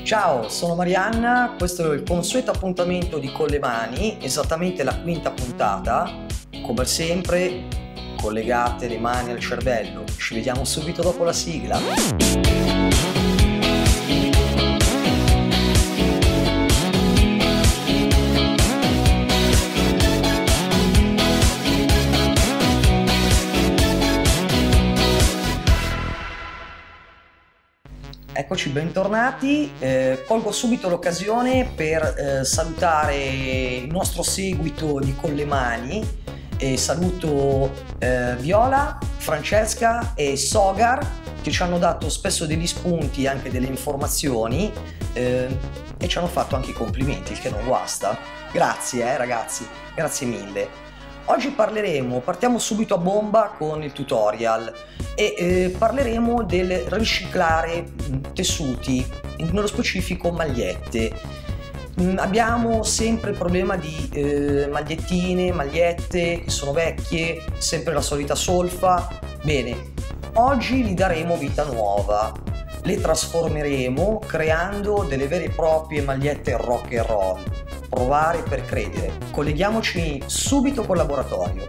Ciao, sono Marianna, questo è il consueto appuntamento di Con le Mani, esattamente la quinta puntata. Come sempre, collegate le mani al cervello. Ci vediamo subito dopo la sigla. Eccoci, bentornati. Colgo subito l'occasione per salutare il nostro seguito di Con le Mani e saluto Viola, Francesca e Sogar, che ci hanno dato spesso degli spunti e anche delle informazioni e ci hanno fatto anche i complimenti, il che non guasta. Grazie ragazzi, grazie mille. Oggi partiamo subito a bomba con il tutorial e parleremo del riciclare tessuti, nello specifico magliette. Abbiamo sempre il problema di magliettine, magliette che sono vecchie, sempre la solita solfa. Bene, oggi gli daremo vita nuova, le trasformeremo creando delle vere e proprie magliette rock and roll. Provare per credere. Colleghiamoci subito col laboratorio.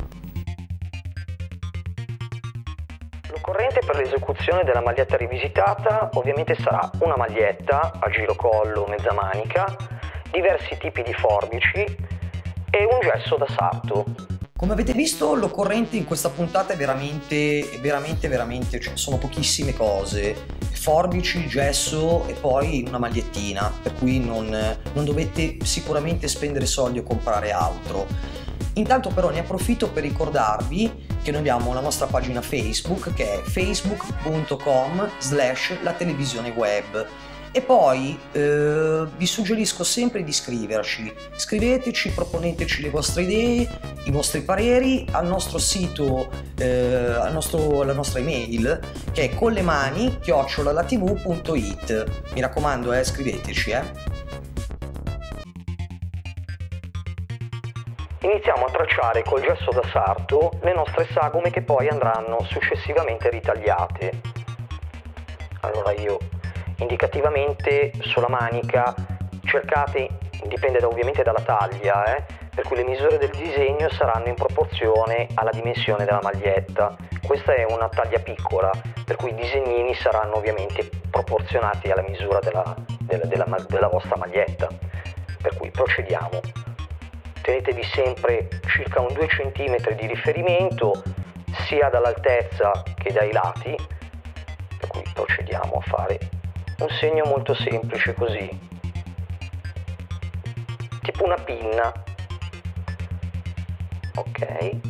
L'occorrente per l'esecuzione della maglietta rivisitata ovviamente sarà una maglietta a girocollo mezza manica, diversi tipi di forbici e un gesso da sarto. Come avete visto, l'occorrente in questa puntata è veramente, cioè sono pochissime cose. Forbici, gesso e poi una magliettina, per cui non dovete sicuramente spendere soldi o comprare altro. Intanto però ne approfitto per ricordarvi che noi abbiamo la nostra pagina Facebook, che è facebook.com/latelevisioneweb, e poi vi suggerisco sempre di iscriverci. Scriveteci, proponeteci le vostre idee, i vostri pareri al nostro sito, alla nostra email, che è conlemani@latv.it. Mi raccomando, scriveteci. Iniziamo a tracciare col gesso da sarto le nostre sagome che poi andranno successivamente ritagliate. Allora io indicativamente sulla manica cercate, dipende ovviamente dalla taglia, per cui le misure del disegno saranno in proporzione alla dimensione della maglietta. Questa è una taglia piccola, per cui i disegnini saranno ovviamente proporzionati alla misura della vostra maglietta. Per cui procediamo. Tenetevi sempre circa un 2 cm di riferimento sia dall'altezza che dai lati, per cui procediamo a fare un segno molto semplice così, tipo una pinna. Ok,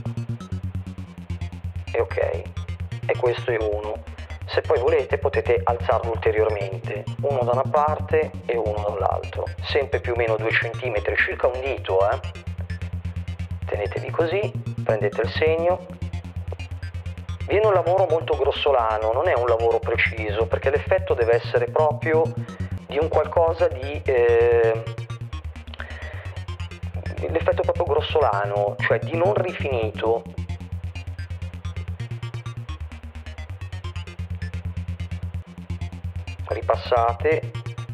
e ok, e questo è uno. Se poi volete potete alzarlo ulteriormente, uno da una parte e uno dall'altro, sempre più o meno 2 cm, circa un dito. Tenetevi così, prendete il segno. Viene un lavoro molto grossolano, non è un lavoro preciso, perché l'effetto deve essere proprio di un qualcosa di... l'effetto proprio grossolano, cioè di non rifinito. Ripassate.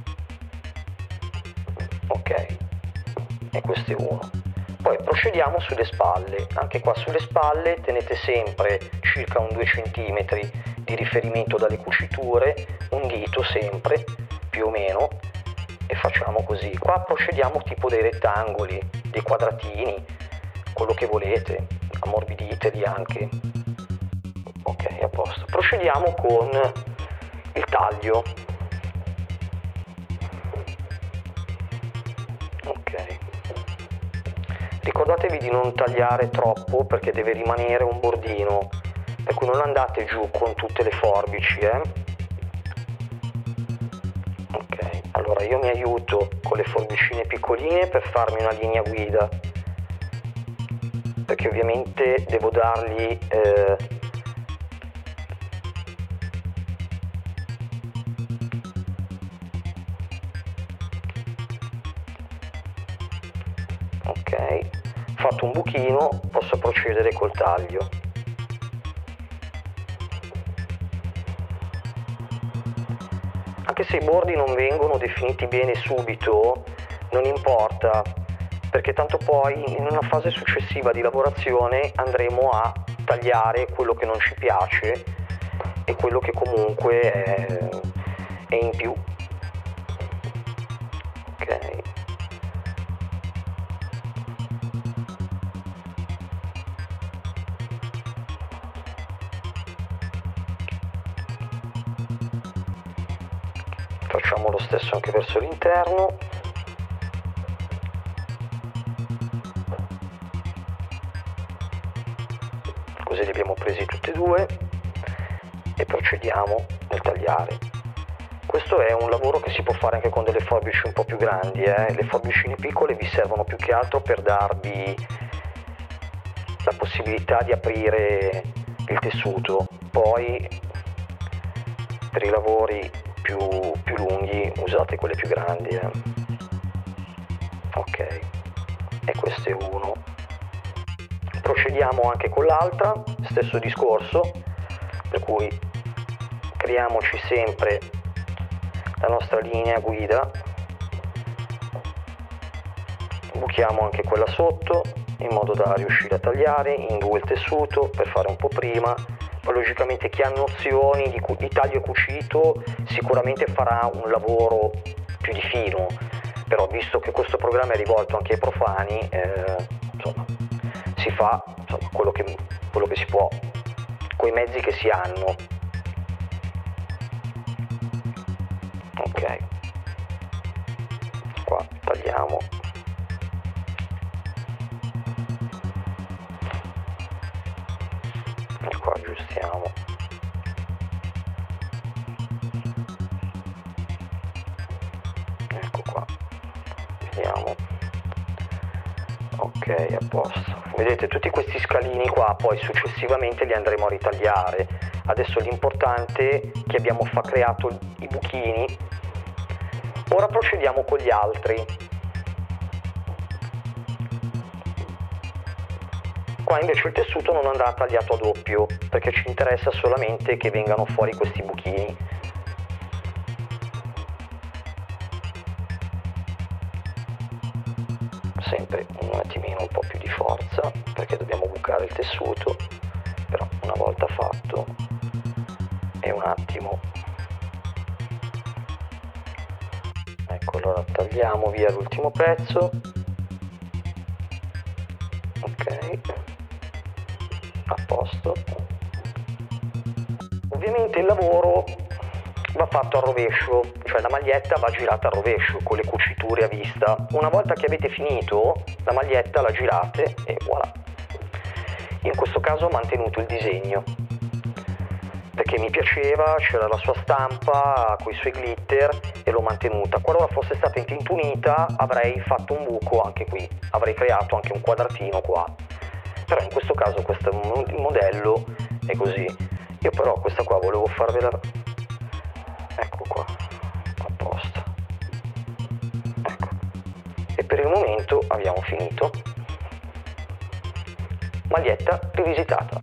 Ok, e questo è uno. Poi procediamo sulle spalle. Anche qua sulle spalle tenete sempre circa un 2 cm di riferimento dalle cuciture, un dito sempre, più o meno, e facciamo così. Qua procediamo tipo dei rettangoli, dei quadratini, quello che volete, ammorbiditeli anche. Ok, a posto. Procediamo con il taglio. Ok. Ricordatevi di non tagliare troppo perché deve rimanere un bordino, per cui non andate giù con tutte le forbici. Ok, allora io mi aiuto con le forbicine piccoline per farmi una linea guida, perché ovviamente devo dargli ok, fatto un buchino posso procedere col taglio. Anche anche se i bordi non vengono definiti bene subito, non importa, perché tanto poi in una fase successiva di lavorazione andremo a tagliare quello che non ci piace e quello che comunque è in più. Ok. Facciamo lo stesso anche verso l'interno. Così li abbiamo presi tutti e due e procediamo nel tagliare. Questo è un lavoro che si può fare anche con delle forbici un po' più grandi. Le forbicine piccole vi servono più che altro per darvi la possibilità di aprire il tessuto. Poi per i lavori più lunghi usate quelle più grandi. Ok, e questo è uno. Procediamo anche con l'altra, stesso discorso, per cui creiamoci sempre la nostra linea guida, buchiamo anche quella sotto in modo da riuscire a tagliare in due il tessuto per fare un po' prima. Poi logicamente chi ha nozioni di taglio e cucito sicuramente farà un lavoro più di fino, però visto che questo programma è rivolto anche ai profani, insomma, si fa quello che si può con i mezzi che si hanno. Ok, qua tagliamo. E qua aggiustiamo. Ecco qua, vediamo. Ok, a posto. Vedete tutti questi scalini qua, poi successivamente li andremo a ritagliare. Adesso l'importante è che abbiamo creato i buchini. Ora procediamo con gli altri. Qua invece il tessuto non andrà tagliato a doppio, perché ci interessa solamente che vengano fuori questi buchini. Sempre un attimino un po' più di forza, perché dobbiamo bucare il tessuto, però una volta fatto è un attimo. Ecco, allora tagliamo via l'ultimo pezzo. Ok, a posto. Ovviamente il lavoro va fatto al rovescio, cioè la maglietta va girata al rovescio con le cuciture a vista. Una volta che avete finito, la maglietta la girate e voilà. In questo caso ho mantenuto il disegno perché mi piaceva, c'era la sua stampa con i suoi glitter e l'ho mantenuta. Qualora fosse stata intintunita avrei fatto un buco anche qui, avrei creato anche un quadratino qua, però in questo caso questo modello è così. Io però questa qua volevo farvela, ecco qua, a posto, ecco, e per il momento abbiamo finito. Maglietta rivisitata.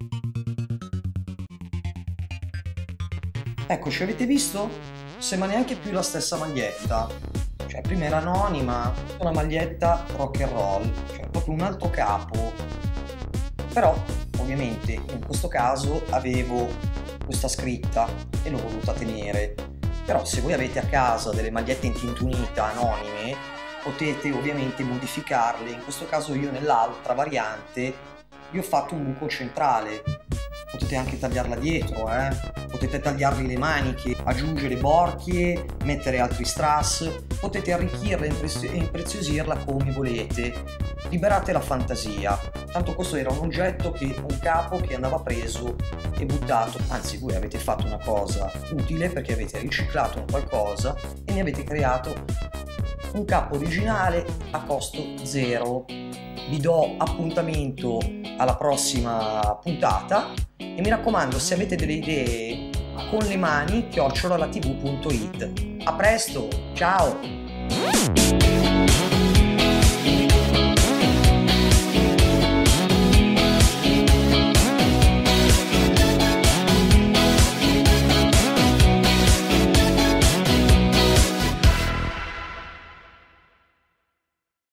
Eccoci, avete visto? Sembra neanche più la stessa maglietta. Cioè, prima era anonima, una maglietta rock and roll, cioè proprio un altro capo. Però, ovviamente, in questo caso avevo questa scritta e l'ho voluta tenere. Però se voi avete a casa delle magliette in tintunita anonime, potete ovviamente modificarle. In questo caso io nell'altra variante gli ho fatto un buco centrale. Potete anche tagliarla dietro, potete tagliarvi le maniche, aggiungere borchie, mettere altri strass, potete arricchirla e impreziosirla come volete, liberate la fantasia. Tanto questo era un capo che andava preso e buttato, anzi voi avete fatto una cosa utile perché avete riciclato un qualcosa e ne avete creato un capo originale a costo zero. Vi do appuntamento alla prossima puntata e mi raccomando, se avete delle idee con le mani @latv.it. A presto, ciao!